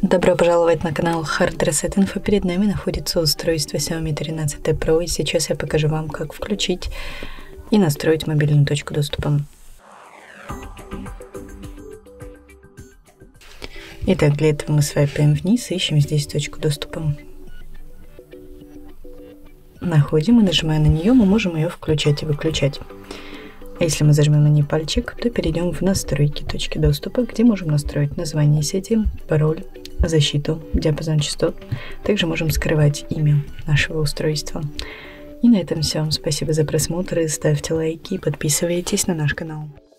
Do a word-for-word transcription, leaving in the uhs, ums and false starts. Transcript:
Добро пожаловать на канал Hard Reset Info. Перед нами находится устройство Xiaomi тринадцать ти Pro, и сейчас я покажу вам, как включить и настроить мобильную точку доступа. Итак, для этого мы свайпаем вниз и ищем здесь точку доступа. Находим и нажимая на нее, мы можем ее включать и выключать. А если мы зажмем на ней пальчик, то перейдем в настройки точки доступа, где можем настроить название сети, пароль, защиту, диапазон частот. Также можем скрывать имя нашего устройства. И на этом все. Спасибо за просмотр, и ставьте лайки и подписывайтесь на наш канал.